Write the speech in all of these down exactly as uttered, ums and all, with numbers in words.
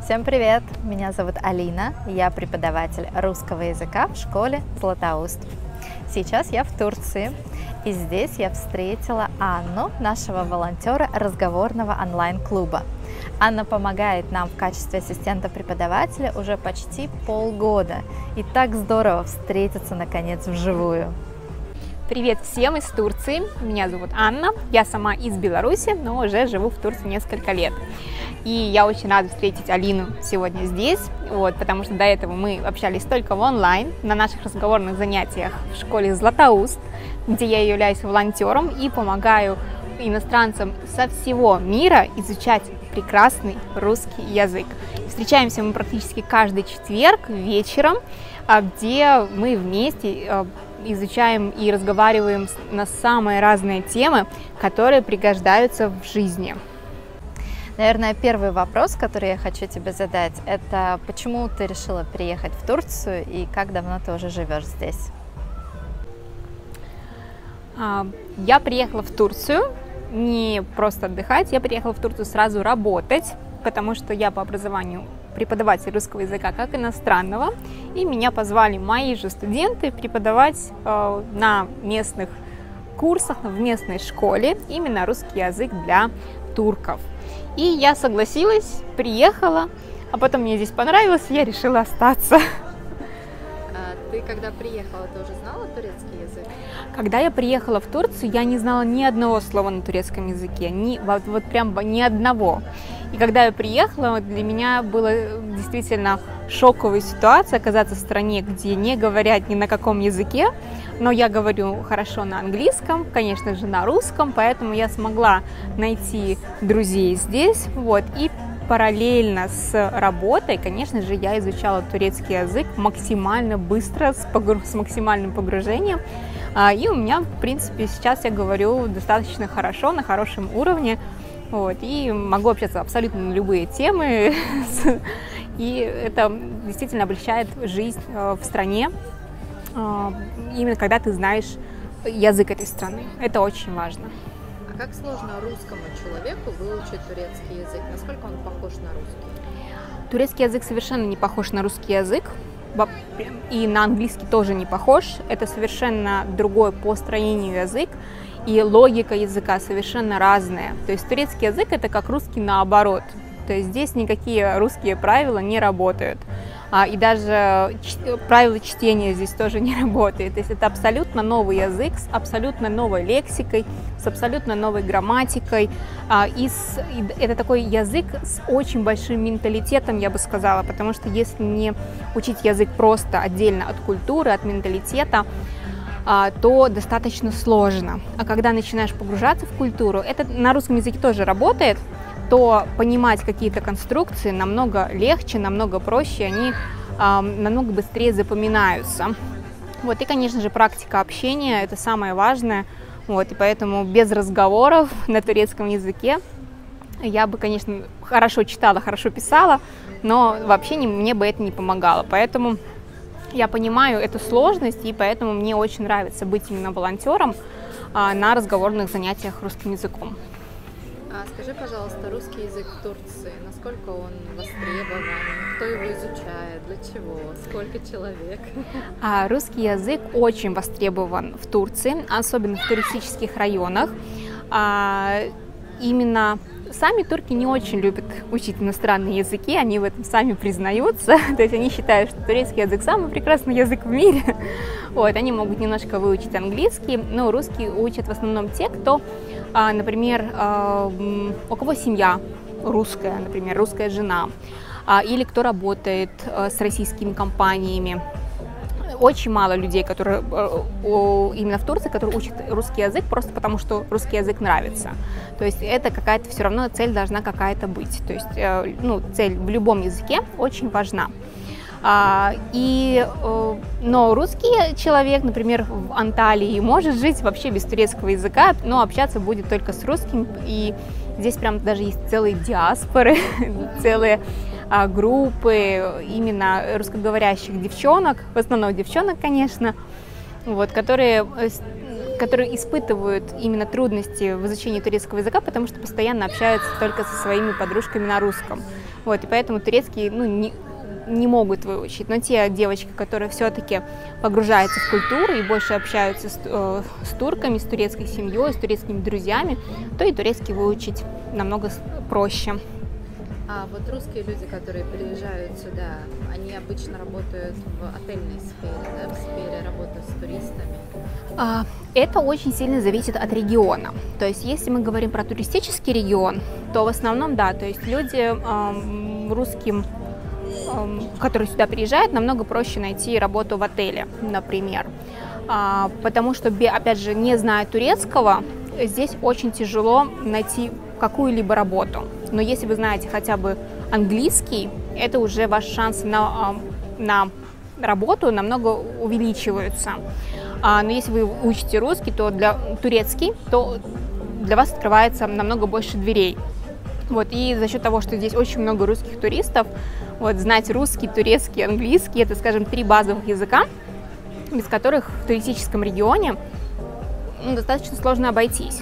Всем привет! Меня зовут Алина, я преподаватель русского языка в школе Златоуст. Сейчас я в Турции, и здесь я встретила Анну, нашего волонтера разговорного онлайн-клуба. Анна помогает нам в качестве ассистента преподавателя уже почти полгода, и так здорово встретиться наконец вживую. Привет всем из Турции, меня зовут Анна, я сама из Беларуси, но уже живу в Турции несколько лет. И я очень рада встретить Алину сегодня здесь, вот, потому что до этого мы общались только в онлайн, на наших разговорных занятиях в школе Златоуст, где я являюсь волонтером и помогаю иностранцам со всего мира изучать прекрасный русский язык. Встречаемся мы практически каждый четверг вечером, где мы вместе изучаем и разговариваем на самые разные темы, которые пригождаются в жизни. Наверное, первый вопрос, который я хочу тебе задать, это почему ты решила приехать в Турцию и как давно ты уже живешь здесь? Я приехала в Турцию не просто отдыхать, я приехала в Турцию сразу работать, потому что я по образованию преподаватель русского языка как иностранного, и меня позвали мои же студенты преподавать э, на местных курсах, в местной школе именно русский язык для турков. И я согласилась, приехала, а потом мне здесь понравилось, и я решила остаться. А ты когда приехала, ты уже знала турецкий язык? Когда я приехала в Турцию, я не знала ни одного слова на турецком языке, ни, вот, вот прям ни одного. И когда я приехала, для меня была действительно шоковая ситуация оказаться в стране, где не говорят ни на каком языке, но я говорю хорошо на английском, конечно же, на русском, поэтому я смогла найти друзей здесь, вот, и параллельно с работой, конечно же, я изучала турецкий язык максимально быстро, с, погруж... с максимальным погружением, и у меня, в принципе, сейчас я говорю достаточно хорошо, на хорошем уровне. Вот, и могу общаться абсолютно на любые темы, и это действительно облегчает жизнь в стране, именно когда ты знаешь язык этой страны. Это очень важно. А как сложно русскому человеку выучить турецкий язык? Насколько он похож на русский? Турецкий язык совершенно не похож на русский язык, и на английский тоже не похож. Это совершенно другой по строению язык. И логика языка совершенно разная. То есть турецкий язык это как русский наоборот. То есть здесь никакие русские правила не работают. А, и даже правила чтения здесь тоже не работают. То есть это абсолютно новый язык с абсолютно новой лексикой, с абсолютно новой грамматикой. А, и, с, и это такой язык с очень большим менталитетом, я бы сказала. Потому что если не учить язык просто отдельно от культуры, от менталитета, то достаточно сложно. А когда начинаешь погружаться в культуру, это на русском языке тоже работает, то понимать какие-то конструкции намного легче, намного проще, они э, намного быстрее запоминаются. Вот, и, конечно же, практика общения – это самое важное. Вот, и поэтому без разговоров на турецком языке я бы, конечно, хорошо читала, хорошо писала, но вообще не, мне бы это не помогало. Поэтому я понимаю эту сложность, и поэтому мне очень нравится быть именно волонтером а, на разговорных занятиях русским языком. А скажи, пожалуйста, русский язык в Турции, насколько он востребован, кто его изучает, для чего, сколько человек? А, русский язык очень востребован в Турции, особенно в туристических районах. А, именно Сами турки не очень любят учить иностранные языки, они в этом сами признаются, то есть они считают, что турецкий язык самый прекрасный язык в мире. Вот, они могут немножко выучить английский, но русский учат в основном те, кто, например, у кого семья русская, например, русская жена, или кто работает с российскими компаниями. Очень мало людей, которые именно в Турции, которые учат русский язык просто потому, что русский язык нравится. То есть это какая-то все равно цель должна какая-то быть. То есть ну, цель в любом языке очень важна. И, но русский человек, например, в Анталии может жить вообще без турецкого языка, но общаться будет только с русским. И здесь прям даже есть целые диаспоры, целые группы именно русскоговорящих девчонок, в основном девчонок, конечно, вот, которые которые испытывают именно трудности в изучении турецкого языка, потому что постоянно общаются только со своими подружками на русском. Вот, и поэтому турецкий, ну, не, не могут выучить. Но те девочки, которые все-таки погружаются в культуру и больше общаются с, э, с турками, с турецкой семьей, с турецкими друзьями, то и турецкий выучить намного проще. А вот русские люди, которые приезжают сюда, они обычно работают в отельной сфере, да, в сфере работы с туристами? Это очень сильно зависит от региона. То есть, если мы говорим про туристический регион, то в основном, да, то есть люди э, русским, э, которые сюда приезжают, намного проще найти работу в отеле, например. А, потому что, опять же, не зная турецкого, здесь очень тяжело найти какую-либо работу. Но если вы знаете хотя бы английский, это уже ваши шансы на, на работу намного увеличиваются. А, но если вы учите русский, то для турецкий, то для вас открывается намного больше дверей. Вот, и за счет того, что здесь очень много русских туристов, вот, знать русский, турецкий, английский, это, скажем, три базовых языка, без которых в туристическом регионе, ну, достаточно сложно обойтись.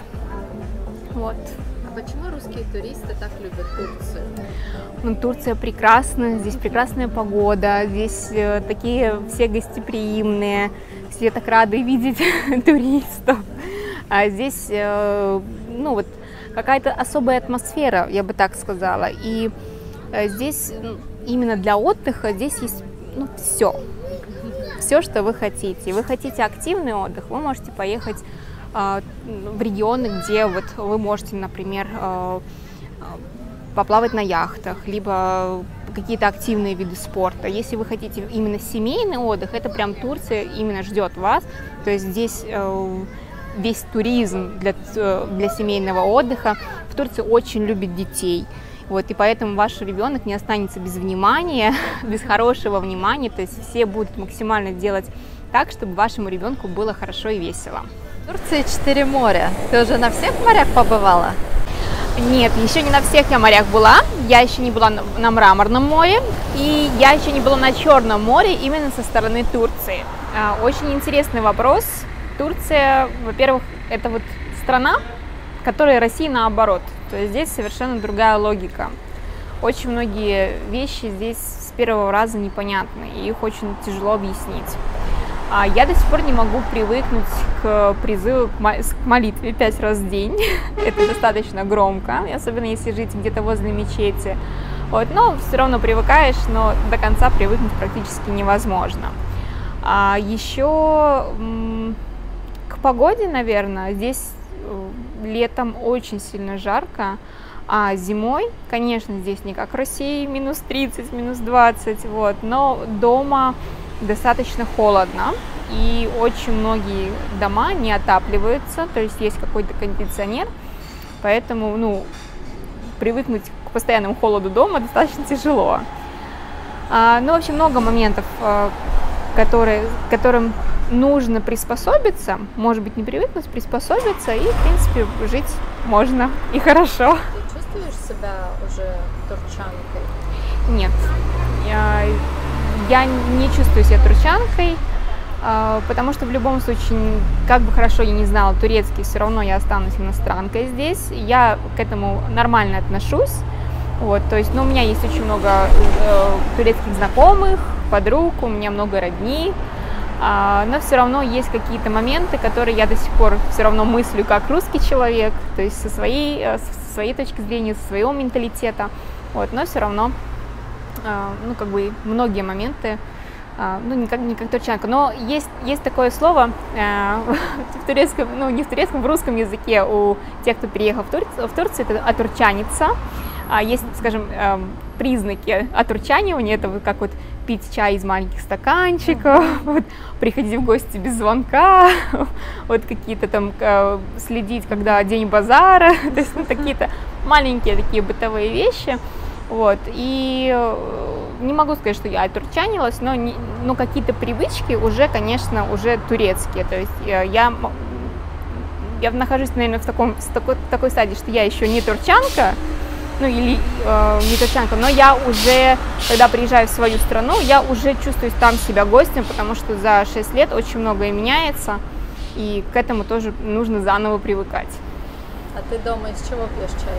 Вот. А почему русские туристы так любят Турцию? Ну, Турция прекрасна, здесь прекрасная погода, здесь э, такие все гостеприимные, все так рады видеть туристов. А здесь, э, ну, вот какая-то особая атмосфера, я бы так сказала. И э, здесь ну, именно для отдыха здесь есть, ну, все. Все, что вы хотите. Вы хотите активный отдых, вы можете поехать э, в регионы, где вот вы можете, например, э, поплавать на яхтах, либо какие-то активные виды спорта. Если вы хотите именно семейный отдых, это прям Турция именно ждет вас. То есть здесь э, весь туризм для, для семейного отдыха. В Турции очень любят детей. Вот, и поэтому ваш ребенок не останется без внимания, без хорошего внимания. То есть все будут максимально делать так, чтобы вашему ребенку было хорошо и весело. В Турции четыре моря. Ты уже на всех морях побывала? Нет, еще не на всех я морях была. Я еще не была на Мраморном море, и я еще не была на Черном море именно со стороны Турции. Очень интересный вопрос. Турция, во-первых, это вот страна, которая России наоборот. То есть здесь совершенно другая логика. Очень многие вещи здесь с первого раза непонятны, и их очень тяжело объяснить. А я до сих пор не могу привыкнуть к призыву к молитве пять раз в день. Это достаточно громко, особенно если жить где-то возле мечети. Вот, но все равно привыкаешь, но до конца привыкнуть практически невозможно. А еще к погоде, наверное, здесь летом очень сильно жарко, а зимой, конечно, здесь не как в России, минус тридцать, минус двадцать, вот, но дома достаточно холодно, и очень многие дома не отапливаются, то есть есть какой-то кондиционер, поэтому, ну, привыкнуть к постоянному холоду дома достаточно тяжело. А, ну, в общем, много моментов, которые, которым нужно приспособиться, может быть, не привыкнуть, приспособиться, и, в принципе, жить можно и хорошо. Ты чувствуешь себя уже турчанкой? Нет, я, я не чувствую себя турчанкой, потому что в любом случае, как бы хорошо я не знала турецкий, все равно я останусь иностранкой здесь. Я к этому нормально отношусь. Вот, то есть, ну, у меня есть очень много э, турецких знакомых, подруг, у меня много родни, э, но все равно есть какие-то моменты, которые я до сих пор все равно мыслю как русский человек, то есть со своей, э, со своей точки зрения, со своего менталитета, вот, но все равно, э, ну, как бы, многие моменты, э, ну, не как, не как турчанка, но есть, есть такое слово э, в турецком, ну, не в турецком, в русском языке у тех, кто приехал в, Тур, в Турцию, это отурчаниться. Есть, скажем, признаки отурчанивания, это вот как вот пить чай из маленьких стаканчиков, вот, приходить в гости без звонка, вот какие-то там следить, когда день базара, то есть ну, какие-то маленькие такие бытовые вещи, вот, и не могу сказать, что я отурчанилась, но, не, но какие-то привычки уже, конечно, уже турецкие, то есть я, я нахожусь, наверное, в, таком, в такой, в такой стадии, что я еще не турчанка, ну или э, не турчанка, но я уже, когда приезжаю в свою страну, я уже чувствую там себя гостем, потому что за шесть лет очень многое меняется, и к этому тоже нужно заново привыкать. А ты дома из чего пьешь чай?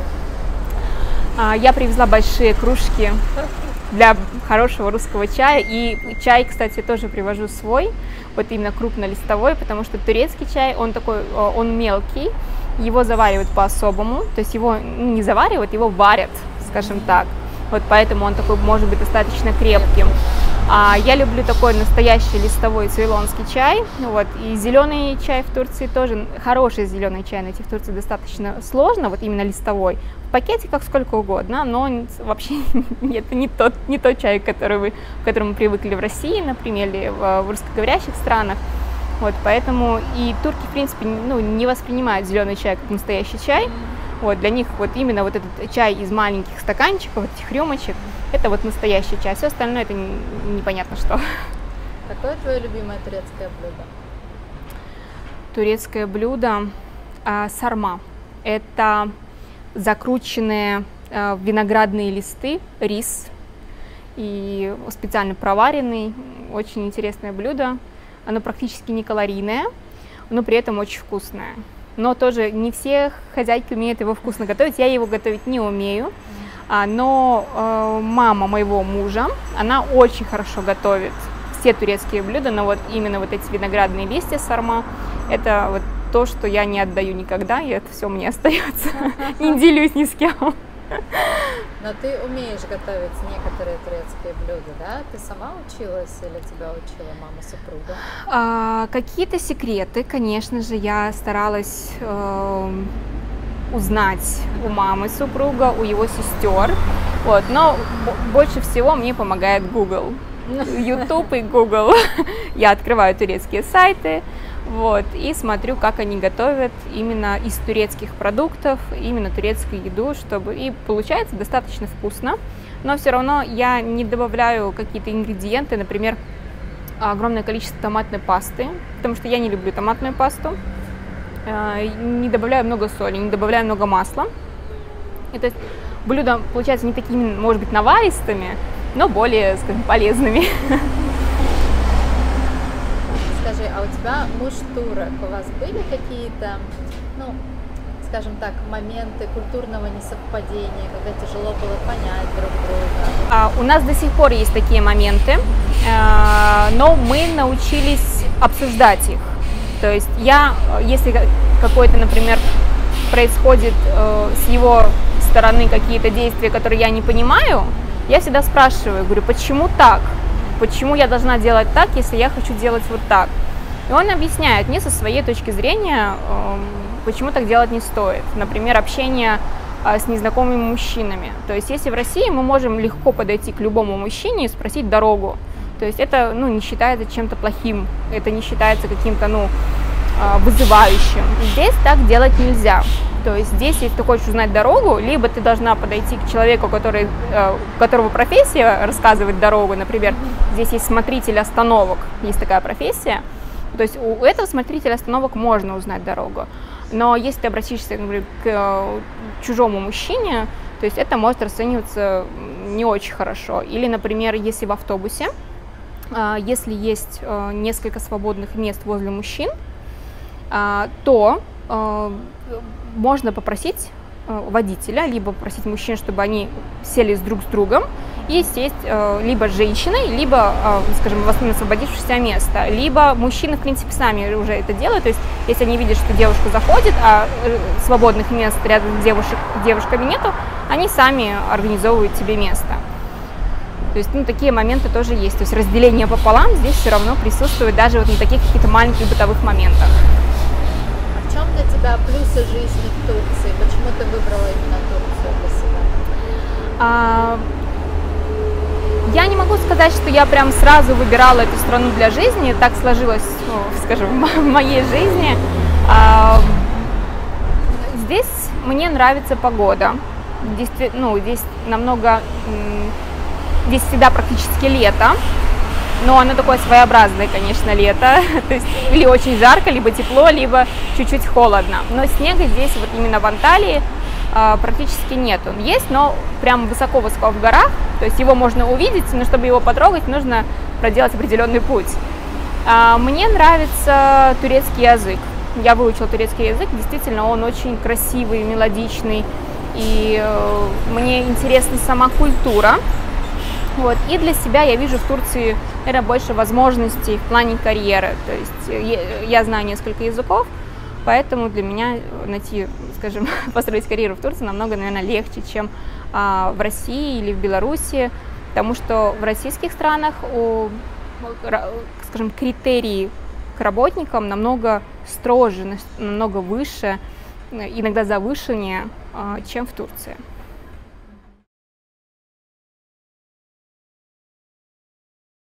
А, я привезла большие кружки для хорошего русского чая, и чай, кстати, тоже привожу свой, вот именно крупнолистовой, потому что турецкий чай, он такой, он мелкий, его заваривают по-особому, то есть его не заваривают, его варят, скажем так, вот поэтому он такой может быть достаточно крепким. А я люблю такой настоящий листовой цейлонский чай, вот, и зеленый чай в Турции тоже, хороший зеленый чай найти в Турции достаточно сложно, вот именно листовой, в пакетиках сколько угодно, но он вообще это не тот, не тот чай, который вы, к которому мы привыкли в России, например, или в, в русскоговорящих странах, вот, поэтому и турки, в принципе, ну, не воспринимают зеленый чай как настоящий чай. Вот, для них вот именно вот этот чай из маленьких стаканчиков, этих рюмочек, это вот настоящий чай, все остальное это непонятно что. Какое твое любимое турецкое блюдо? Турецкое блюдо а, сарма. Это закрученные а, виноградные листы, рис, и специально проваренный, очень интересное блюдо. Оно практически не калорийное, но при этом очень вкусное. Но тоже не все хозяйки умеют его вкусно готовить, я его готовить не умею, а, но э, мама моего мужа, она очень хорошо готовит все турецкие блюда, но вот именно вот эти виноградные листья сарма, это вот то, что я не отдаю никогда, и это все мне остается, не делюсь ни с кем. Но ты умеешь готовить некоторые турецкие блюда, да? Ты сама училась или тебя учила мама супруга? А, какие-то секреты, конечно же, я старалась э, узнать у мамы супруга, у его сестер, вот, но больше всего мне помогает Google, YouTube и Google. Я открываю турецкие сайты, вот, и смотрю, как они готовят именно из турецких продуктов, именно турецкую еду, чтобы и получается достаточно вкусно, но все равно я не добавляю какие-то ингредиенты, например, огромное количество томатной пасты, потому что я не люблю томатную пасту, не добавляю много соли, не добавляю много масла, и то есть блюда получаются не такими, может быть, наваристыми, но более, скажем, полезными. Скажи, а у тебя муж турок, у вас были какие-то, ну, скажем так, моменты культурного несовпадения, когда тяжело было понять друг друга? А, у нас до сих пор есть такие моменты, но мы научились обсуждать их. То есть я, если какой-то, например, происходит с его стороны какие-то действия, которые я не понимаю, я всегда спрашиваю, говорю, почему так? Почему я должна делать так, если я хочу делать вот так? И он объясняет мне со своей точки зрения, почему так делать не стоит. Например, общение с незнакомыми мужчинами. То есть если в России мы можем легко подойти к любому мужчине и спросить дорогу, то есть это, ну, не считается чем-то плохим, это не считается каким-то, ну, вызывающим. Здесь так делать нельзя. То есть здесь, если ты хочешь узнать дорогу, либо ты должна подойти к человеку, который, у которого профессия рассказывать дорогу, например, здесь есть смотритель остановок, есть такая профессия, то есть у этого смотрителя остановок можно узнать дорогу. Но если ты обратишься, например, к чужому мужчине, то есть это может расцениваться не очень хорошо. Или, например, если в автобусе, если есть несколько свободных мест возле мужчин, то можно попросить водителя, либо попросить мужчин, чтобы они сели друг с другом и сесть либо с женщиной, либо, скажем, в освободившееся место, либо мужчины, в принципе, сами уже это делают, то есть если они видят, что девушка заходит, а свободных мест рядом с девушек, девушками нету, они сами организовывают себе место. То есть, ну, такие моменты тоже есть, то есть разделение пополам здесь все равно присутствует даже вот на таких каких-то маленьких бытовых моментах. В чем для тебя плюсы жизни в Турции? Почему ты выбрала именно Турцию для себя? А, я не могу сказать, что я прям сразу выбирала эту страну для жизни. Так сложилось, ну, скажем, в моей жизни. А, здесь мне нравится погода. Здесь, ну, здесь намного, здесь всегда практически лето. Но оно такое своеобразное, конечно, лето, то есть или очень жарко, либо тепло, либо чуть-чуть холодно. Но снега здесь, вот именно в Анталии, практически нет. Он есть, но прям высоко-высоко в горах, то есть его можно увидеть, но чтобы его потрогать, нужно проделать определенный путь. Мне нравится турецкий язык. Я выучила турецкий язык, действительно, он очень красивый, мелодичный, и мне интересна сама культура. Вот. И для себя я вижу в Турции, наверное, больше возможностей в плане карьеры. То есть я, я знаю несколько языков, поэтому для меня найти, скажем, построить карьеру в Турции намного, наверное, легче, чем а, в России или в Беларуси, потому что в российских странах, у, скажем, критерии к работникам намного строже, намного выше, иногда завышеннее, чем в Турции.